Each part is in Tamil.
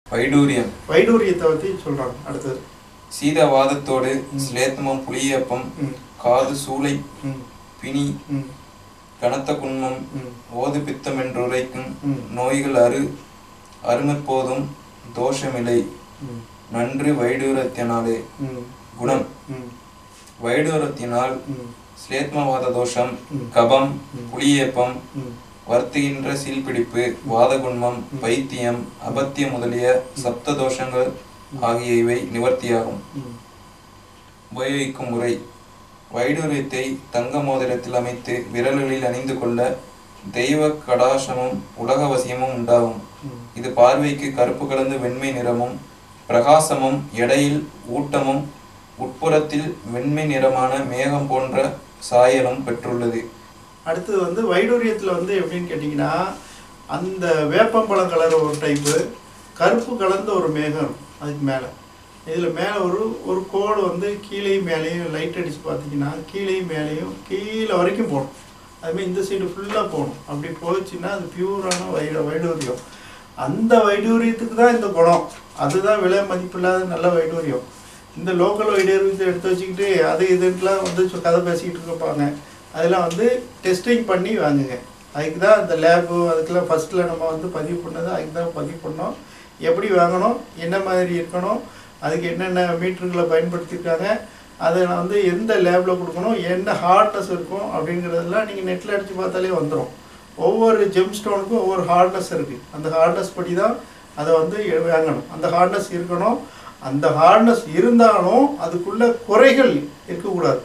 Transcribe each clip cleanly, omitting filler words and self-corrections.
வைடூரியம். வைடூரியத்தை பற்றி சொல்கிறாங்க. அடுத்தது சீதவாதத்தோடு ஸ்லேத்மம், புளியப்பம், காது சூளை, பிணி, கனத்த குன்மம், ஓது பித்தம் என்று உரைக்கும் நோய்கள் அருமற்போதும் தோஷமில்லை நன்று வைடூரத்தினாலே. குணம். வைடூரத்தினால் ஸ்லேத்மவாத தோஷம், கபம், புளியேப்பம், வருத்துகின்ற சீல்பிடிப்பு, வாதகுன்மம், பைத்தியம், அபத்தியம் முதலிய சப்த தோஷங்கள் ஆகியவை நிவர்த்தியாகும். உபயோகிக்கும் முறை. வைடூரியத்தை தங்க மோதிரத்தில் அமைத்து விரல்களில் அணிந்து கொள்ள தெய்வ கடாசமும் உலகவசியமும் உண்டாகும். இது பார்வைக்கு கருப்பு கலந்து வெண்மை நிறமும் பிரகாசமும் எடையில் ஊட்டமும் உட்புறத்தில் வெண்மை நிறமான மேகம் போன்ற சாயலும் பெற்றுள்ளது. அடுத்தது வைடூரியத்தில் எப்படின்னு கேட்டிங்கன்னா, அந்த வேப்பம்பழம் கலர் ஒரு டைப்பு, கருப்பு கலந்த ஒரு மேகம் அதுக்கு மேலே. இதில் மேலே ஒரு கோடு கீழேயும் மேலேயும் லைட் அடித்து பார்த்தீங்கன்னா கீழேயும் மேலேயும் கீழே வரைக்கும் போகணும். அதுமாதிரி இந்த சைடு ஃபுல்லாக போகணும். அப்படி போச்சுன்னா அது பியூரான வைடூரியம். அந்த வைடூரியத்துக்கு தான் இந்த குணம். அதுதான் விலை மதிப்பில்லாத நல்ல வைடூரியம். இந்த லோக்கல் வைடூரியத்தை எடுத்து வச்சுக்கிட்டு அது இதுலாம் கதை பேசிக்கிட்டு இருப்பாங்க. அதெல்லாம் டெஸ்டிங் பண்ணி வாங்குங்க. அதுக்கு தான் இந்த லேபு அதுக்கெல்லாம் ஃபஸ்ட்டில் நம்ம பதிவு பண்ணது. அதுக்கு தான் பதிவு பண்ணோம். எப்படி வாங்கணும், என்ன மாதிரி இருக்கணும், அதுக்கு என்னென்ன மீட்டர்களை பயன்படுத்தியிருக்காங்க, அதை எந்த லேபில் கொடுக்கணும், என்ன ஹார்ட்னஸ் இருக்கும் அப்படிங்கிறதெல்லாம் நீங்கள் நெட்டில் அடித்து பார்த்தாலே வந்துடும். ஒவ்வொரு ஜெம் ஸ்டோனுக்கும் ஒவ்வொரு ஹார்ட்னஸ் இருக்குது. அந்த ஹார்ட்னஸ் படி தான் அதை வாங்கணும். அந்த ஹார்ட்னஸ் இருக்கணும். அந்த ஹார்ட்னஸ் இருந்தாலும் அதுக்குள்ள குறைகள் இருக்கக்கூடாது.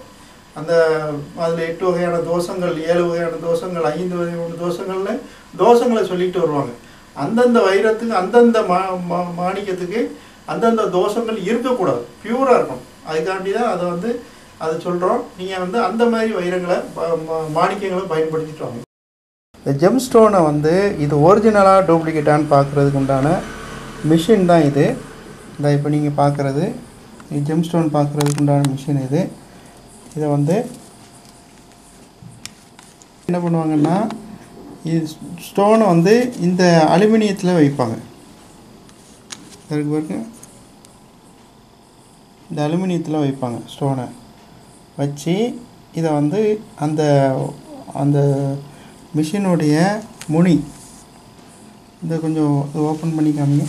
அதில் 8 வகையான தோஷங்கள், 7 வகையான தோஷங்கள், 5 வகையான தோஷங்கள்னு தோஷங்களை சொல்லிட்டு வருவாங்க. அந்தந்த வைரத்துக்கு அந்தந்த மாணிக்கத்துக்கு அந்தந்த தோஷங்கள் இருக்கக்கூடாது, பியூராக இருக்கணும். அதுக்காண்டி தான் அதை சொல்கிறோம். நீங்கள் அந்த மாதிரி வைரங்களை மாணிக்கங்களை பயன்படுத்திட்டு வாங்க. இந்த ஜெம் ஸ்டோனை இது ஒரிஜினலாக டூப்ளிகேட்டான்னு பார்க்குறதுக்கு உண்டான மிஷின் தான் இது. இந்த இப்போ நீங்கள் பார்க்குறது ஜெம் ஸ்டோன் பார்க்குறதுக்கு உண்டான மிஷின் இது. இதை என்ன பண்ணுவாங்கன்னா, இது ஸ்டோனை இந்த அலுமினியத்தில் வைப்பாங்க. அதுக்கு பாருங்க, இந்த அலுமினியத்தில் வைப்பாங்க. ஸ்டோனை வச்சு இதை அந்த அந்த மிஷினுடைய முனி இதை கொஞ்சம் ஓப்பன் பண்ணி காமிங்க.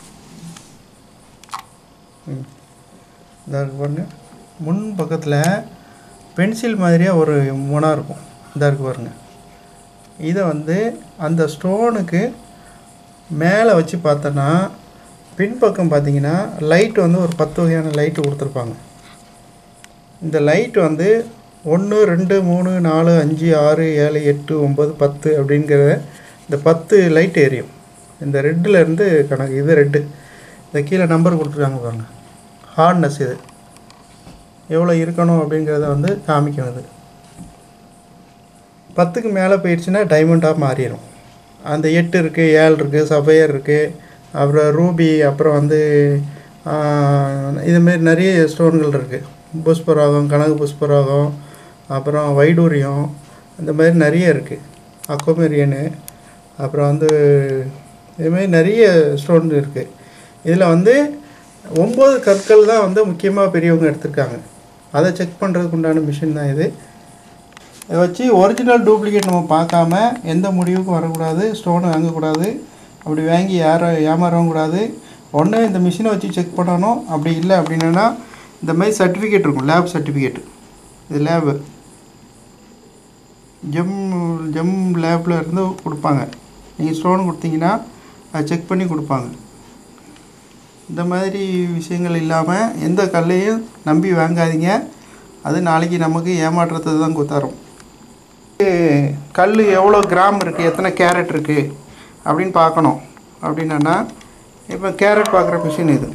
இதாக இருக்கு பாருங்க. முன் பக்கத்தில் பென்சில் மாதிரியாக ஒரு முனை இருக்கும். இதாக இருக்கு பாருங்க. இதை அந்த ஸ்டோனுக்கு மேலே வச்சு பார்த்தோன்னா பின்பக்கம் பார்த்தீங்கன்னா லைட் ஒரு 10 வகையான லைட்டு கொடுத்துருப்பாங்க. இந்த லைட் 1, 2, 3, 4, 5, 6, 7, 8, 9, 10 அப்படிங்கிற இந்த 10 லைட் எரியும். இந்த ரெட்டிலேருந்து கணக்கு. இது ரெட்டு. இந்த கீழே நம்பர் கொடுத்துருக்காங்க பாருங்கள். ஹார்ட்னஸ் இது எவ்வளோ இருக்கணும் அப்படிங்கிறத காமிக்கும். இது 10க்கு மேலே போயிடுச்சுன்னா டைமண்டாக மாறிடும். அந்த 8 இருக்குது, 7 இருக்குது, சஃபையர் இருக்குது, அப்புறம் ரூபி, அப்புறம் இதுமாரி நிறைய ஸ்டோன்கள் இருக்குது. புஷ்பராகம், கனகு புஷ்பராகம், அப்புறம் வைடூரியம், இந்த மாதிரி நிறைய இருக்குது. அக்வமேரியனு, அப்புறம் இதுமாரி நிறைய ஸ்டோன் இருக்குது. இதில் 9 கற்கள் தான் முக்கியமாக பெரியவங்க எடுத்திருக்காங்க. அதை செக் பண்ணுறதுக்கு உண்டான மிஷின் தான் இது. இதை வச்சு ஒரிஜினல் டூப்ளிகேட் நம்ம பார்க்காம எந்த முடிவுக்கும் வரக்கூடாது. ஸ்டோனை வாங்கக்கூடாது. அப்படி வாங்கி ஏமாறவும் கூடாது. ஒன்று இந்த மிஷினை வச்சு செக் பண்ணணும். அப்படி இல்லை அப்படின்னா இந்த மாதிரி சர்டிஃபிகேட் இருக்கும், லேப் சர்டிஃபிகேட். இது லேபு ஜெம் லேபில் இருந்து கொடுப்பாங்க. நீங்கள் ஸ்டோன் கொடுத்தீங்கன்னா அதை செக் பண்ணி கொடுப்பாங்க. இந்த மாதிரி விஷயங்கள் இல்லாமல் எந்த கல்லையும் நம்பி வாங்காதீங்க. அது நாளைக்கு நமக்கு ஏமாற்றத்தை தான் தரும். கல் எவ்வளோ கிராம் இருக்குது, எத்தனை கேரட் இருக்குது அப்படின்னு பார்க்கணும். அப்படின்னா இப்போ கேரட் பார்க்குற மிஷின் இது.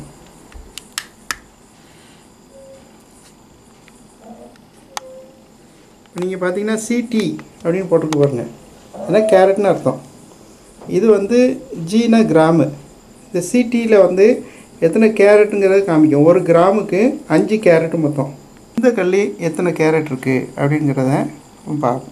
நீங்கள் பார்த்தீங்கன்னா சிடி அப்படின்னு போட்டுருக்கு பாருங்க. ஏன்னா கேரட்னு அர்த்தம். இது ஜீனா கிராமு. இந்த சிடியில் எத்தனை கேரட்டுங்கிறத காமிக்கும். 1 கிராமுக்கு 5 கேரட்டு மொத்தம். இந்த கல் எத்தனை கேரட் இருக்குது அப்படிங்கிறத பார்ப்போம்.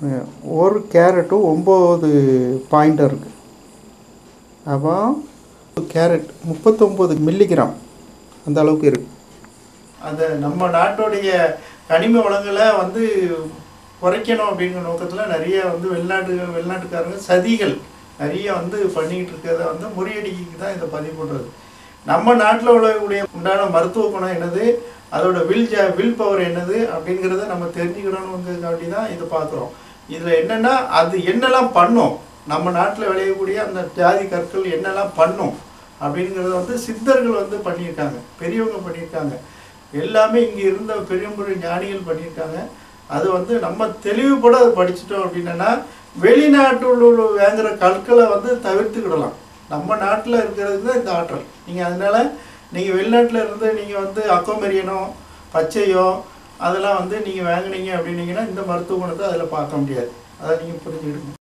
ஒரு கேரட்டும் 9 பாயிண்ட்டாக இருக்குது. அப்போ கேரட் 39 மில்லிகிராம் அந்த அளவுக்கு இருக்குது. அதை நம்ம நாட்டுடைய கனிம வளங்களை வந்து குறைக்கணும் அப்படிங்கிற நோக்கத்தில் நிறைய வந்து வெளிநாட்டுக்காரங்க சதிகள் நிறைய வந்து பண்ணிக்கிட்டு இருக்கிறத வந்து முறியடிக்கு தான் இதை பதிவு பண்ணுறது. நம்ம நாட்டில் உள்ளக்கூடிய உண்டான மருத்துவ குணம் என்னது, அதோட வில் பவர் என்னது அப்படிங்கிறத நம்ம தெரிஞ்சுக்கணுங்கிறதுக்காண்டி தான் இதை பார்க்குறோம். இதில் என்னென்னா அது என்னெல்லாம் பண்ணும், நம்ம நாட்டில் விளையக்கூடிய அந்த ஜாதி கற்கள் என்னெல்லாம் பண்ணும் அப்படிங்கிறத வந்து சித்தர்கள் வந்து பண்ணியிருக்காங்க, பெரியவங்க பண்ணியிருக்காங்க, எல்லாமே இங்கே இருந்த பெரிய பெரிய ஞானிகள் பண்ணியிருக்காங்க. அது வந்து நம்ம தெளிவுபட அதை படிச்சுட்டோம் அப்படின்னா வெளிநாட்டில் வாங்குகிற கற்களை வந்து தவிர்த்துக்கிடலாம். நம்ம நாட்டில் இருக்கிறதுக்கு தான் இந்த ஆற்றல். நீங்கள் அதனால் நீங்கள் வெளிநாட்டில் இருந்து நீங்கள் வந்து அக்கோமெரியனோ பச்சையோ அதெல்லாம் வந்து நீங்கள் வாங்கினீங்க அப்படின்னீங்கன்னா இந்த மருத்துவ குணத்தை அதில் பார்க்க முடியாது. அதை நீங்கள் புரிஞ்சுக்கிடுங்க.